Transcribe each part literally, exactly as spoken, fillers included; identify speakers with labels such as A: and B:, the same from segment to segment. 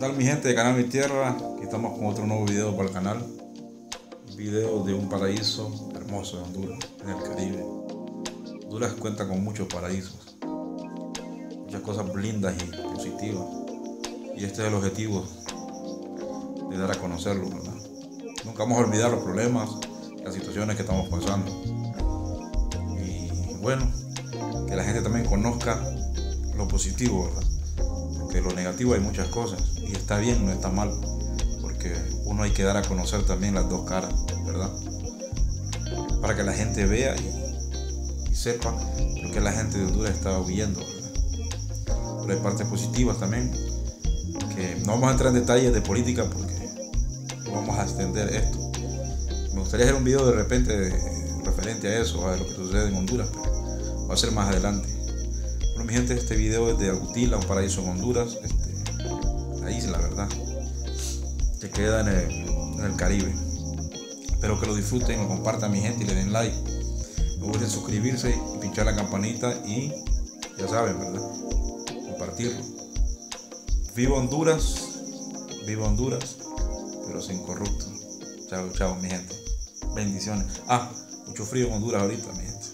A: tal, mi gente de Canal Mi Tierra? Aquí estamos con otro nuevo video para el canal. Un video de un paraíso hermoso de Honduras, en el Caribe. Honduras cuenta con muchos paraísos, muchas cosas lindas y positivas. Y este es el objetivo de dar a conocerlo, ¿verdad? Nunca vamos a olvidar los problemas, las situaciones que estamos pasando. Y bueno, que la gente también conozca lo positivo, ¿verdad? Porque lo negativo hay muchas cosas y está bien, no está mal, porque uno hay que dar a conocer también las dos caras, ¿verdad? Para que la gente vea y, y sepa por qué la gente de Honduras está huyendo, ¿verdad? Pero hay partes positivas también, que no vamos a entrar en detalles de política porque no vamos a extender esto. Me gustaría hacer un video de repente de, referente a eso, a lo que sucede en Honduras, pero va a ser más adelante. Bueno, mi gente, este video es de Utila, un paraíso en Honduras, este, la isla, ¿verdad? Que queda en el, en el Caribe. Espero que lo disfruten, lo compartan, mi gente, y le den like. No olviden suscribirse y pinchar la campanita y ya saben, ¿verdad? Compartirlo. Viva Honduras, viva Honduras, pero sin corrupto. Chao, chao, mi gente. Bendiciones. Ah, mucho frío en Honduras ahorita, mi gente.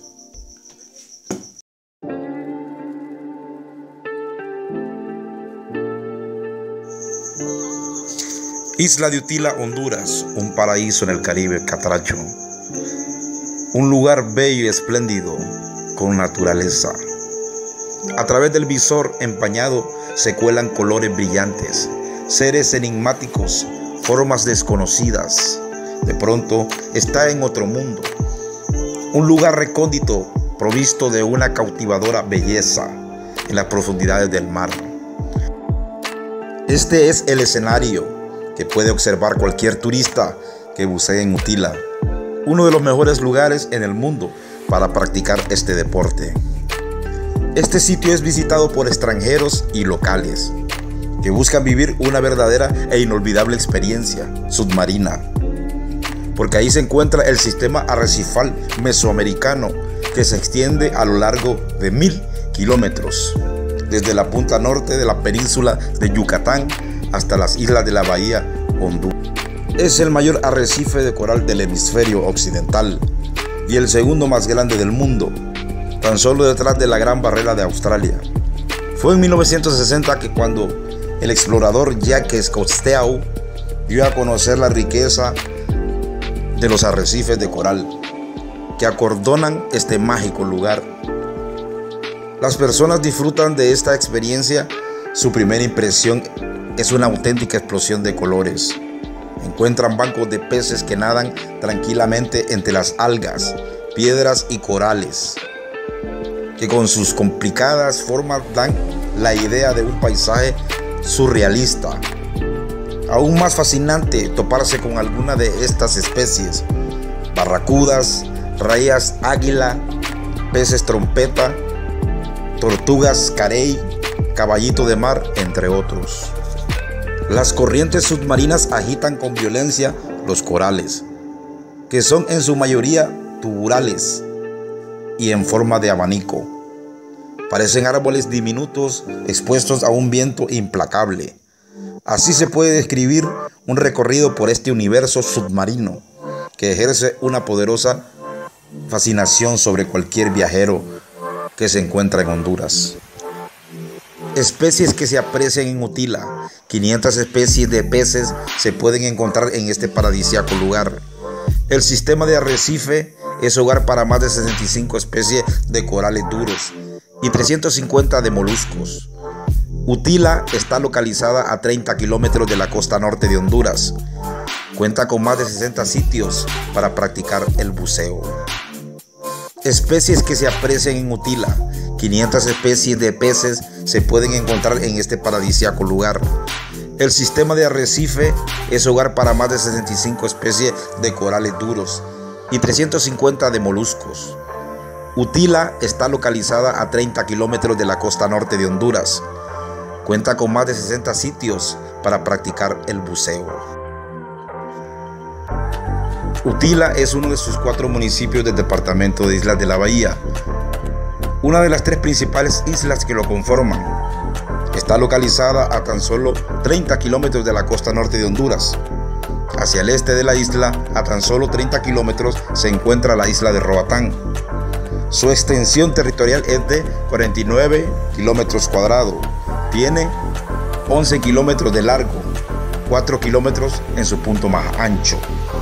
B: Isla de Utila, Honduras, un paraíso en el Caribe catracho. Un lugar bello y espléndido, con naturaleza. A través del visor empañado se cuelan colores brillantes, seres enigmáticos, formas desconocidas. De pronto está en otro mundo. Un lugar recóndito, provisto de una cautivadora belleza en las profundidades del mar. Este es el escenario que puede observar cualquier turista que bucee en Utila, uno de los mejores lugares en el mundo para practicar este deporte. Este sitio es visitado por extranjeros y locales que buscan vivir una verdadera e inolvidable experiencia submarina, porque ahí se encuentra el sistema arrecifal mesoamericano que se extiende a lo largo de mil kilómetros, desde la punta norte de la península de Yucatán hasta las islas de la bahía Honduras. Es el mayor arrecife de coral del hemisferio occidental y el segundo más grande del mundo, tan solo detrás de la Gran Barrera de Australia. Fue en mil novecientos sesenta que cuando el explorador Jacques Cousteau dio a conocer la riqueza de los arrecifes de coral que acordonan este mágico lugar. Las personas disfrutan de esta experiencia. Su primera impresión es una auténtica explosión de colores. Encuentran bancos de peces que nadan tranquilamente entre las algas, piedras y corales, que con sus complicadas formas dan la idea de un paisaje surrealista. Aún más fascinante toparse con alguna de estas especies: barracudas, rayas águila, peces trompeta, tortugas carey, caballito de mar, entre otros. Las corrientes submarinas agitan con violencia los corales, que son en su mayoría tuburales y en forma de abanico. Parecen árboles diminutos expuestos a un viento implacable. Así se puede describir un recorrido por este universo submarino que ejerce una poderosa fascinación sobre cualquier viajero que se encuentra en Honduras. Especies que se aprecian en Utila. quinientas especies de peces se pueden encontrar en este paradisíaco lugar. El sistema de arrecife es hogar para más de sesenta y cinco especies de corales duros y trescientos cincuenta de moluscos. Utila está localizada a treinta kilómetros de la costa norte de Honduras. Cuenta con más de sesenta sitios para practicar el buceo. Especies que se aprecian en Utila. quinientas especies de peces se pueden encontrar en este paradisíaco lugar. El sistema de arrecife es hogar para más de sesenta y cinco especies de corales duros y trescientos cincuenta de moluscos. Utila está localizada a treinta kilómetros de la costa norte de Honduras. Cuenta con más de sesenta sitios para practicar el buceo. Utila es uno de sus cuatro municipios del departamento de Islas de la Bahía, una de las tres principales islas que lo conforman. Está localizada a tan solo treinta kilómetros de la costa norte de Honduras. Hacia el este de la isla, a tan solo treinta kilómetros, se encuentra la isla de Roatán. Su extensión territorial es de cuarenta y nueve kilómetros cuadrados. Tiene once kilómetros de largo, cuatro kilómetros en su punto más ancho.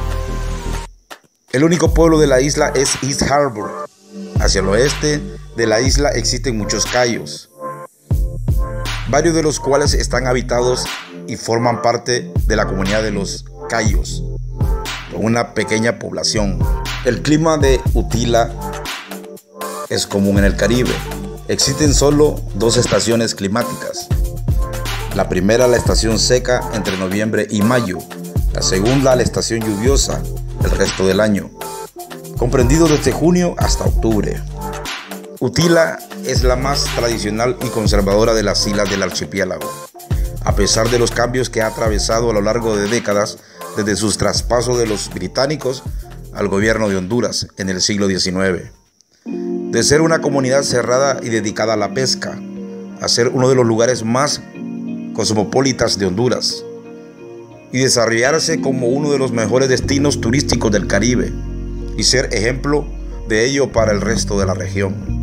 B: El único pueblo de la isla es East Harbour. Hacia el oeste de la isla existen muchos cayos, varios de los cuales están habitados y forman parte de la comunidad de los cayos, con una pequeña población. El clima de Utila es común en el Caribe. Existen solo dos estaciones climáticas. La primera, la estación seca entre noviembre y mayo. La segunda, la estación lluviosa el resto del año, comprendido desde junio hasta octubre. Utila es la más tradicional y conservadora de las islas del archipiélago, a pesar de los cambios que ha atravesado a lo largo de décadas desde sus traspasos de los británicos al gobierno de Honduras en el siglo diecinueve. De ser una comunidad cerrada y dedicada a la pesca, a ser uno de los lugares más cosmopolitas de Honduras y desarrollarse como uno de los mejores destinos turísticos del Caribe y ser ejemplo de ello para el resto de la región.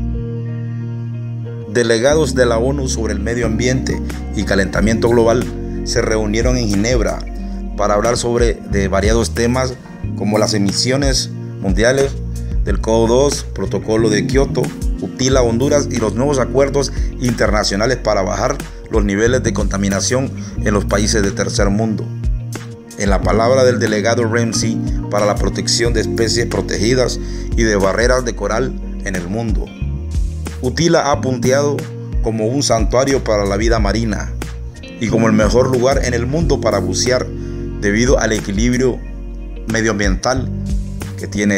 B: Delegados de la ONU sobre el medio ambiente y calentamiento global se reunieron en Ginebra para hablar sobre de variados temas como las emisiones mundiales del C O dos, Protocolo de Kioto, Utila, Honduras y los nuevos acuerdos internacionales para bajar los niveles de contaminación en los países de tercer mundo. En la palabra del delegado Ramsey, para la protección de especies protegidas y de barreras de coral en el mundo, Utila ha punteado como un santuario para la vida marina y como el mejor lugar en el mundo para bucear debido al equilibrio medioambiental que tiene.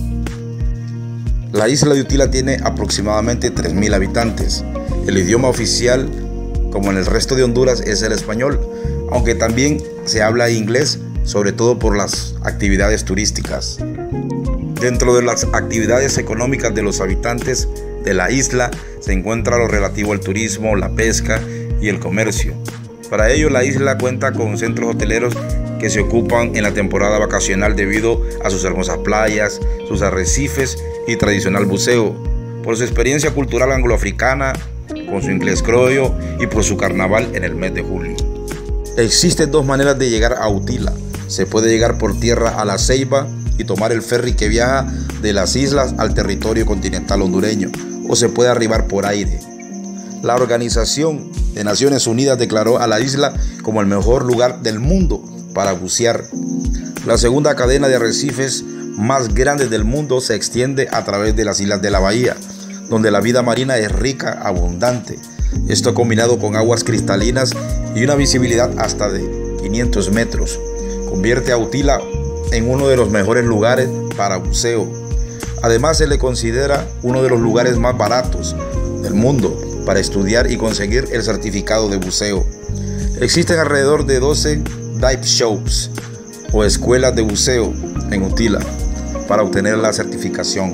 B: La isla de Utila tiene aproximadamente tres mil habitantes. El idioma oficial, como en el resto de Honduras, es el español, aunque también se habla inglés, sobre todo por las actividades turísticas. Dentro de las actividades económicas de los habitantes de la isla se encuentra lo relativo al turismo, la pesca y el comercio. Para ello, la isla cuenta con centros hoteleros que se ocupan en la temporada vacacional debido a sus hermosas playas, sus arrecifes y tradicional buceo, por su experiencia cultural angloafricana, con su inglés criollo y por su carnaval en el mes de julio. Existen dos maneras de llegar a Utila. Se puede llegar por tierra a La Ceiba y tomar el ferry que viaja de las islas al territorio continental hondureño, o se puede arribar por aire. La Organización de Naciones Unidas declaró a la isla como el mejor lugar del mundo para bucear. La segunda cadena de arrecifes más grandes del mundo se extiende a través de las islas de la bahía, donde la vida marina es rica, abundante. Esto combinado con aguas cristalinas y una visibilidad hasta de quinientos metros, convierte a Utila en uno de los mejores lugares para buceo. Además, se le considera uno de los lugares más baratos del mundo para estudiar y conseguir el certificado de buceo. Existen alrededor de doce dive shops o escuelas de buceo en Utila para obtener la certificación,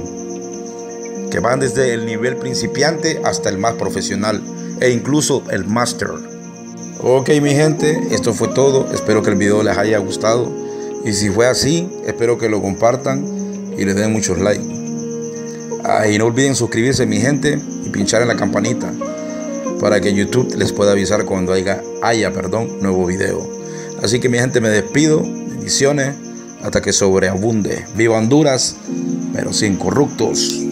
B: que van desde el nivel principiante hasta el más profesional e incluso el máster. Ok, mi gente, esto fue todo. Espero que el video les haya gustado y si fue así, espero que lo compartan y le den muchos likes. Ah, y no olviden suscribirse, mi gente, y pinchar en la campanita para que YouTube les pueda avisar cuando haya, haya perdón, nuevo video. Así que, mi gente, me despido. Bendiciones hasta que sobreabunde. Viva Honduras, pero sin corruptos.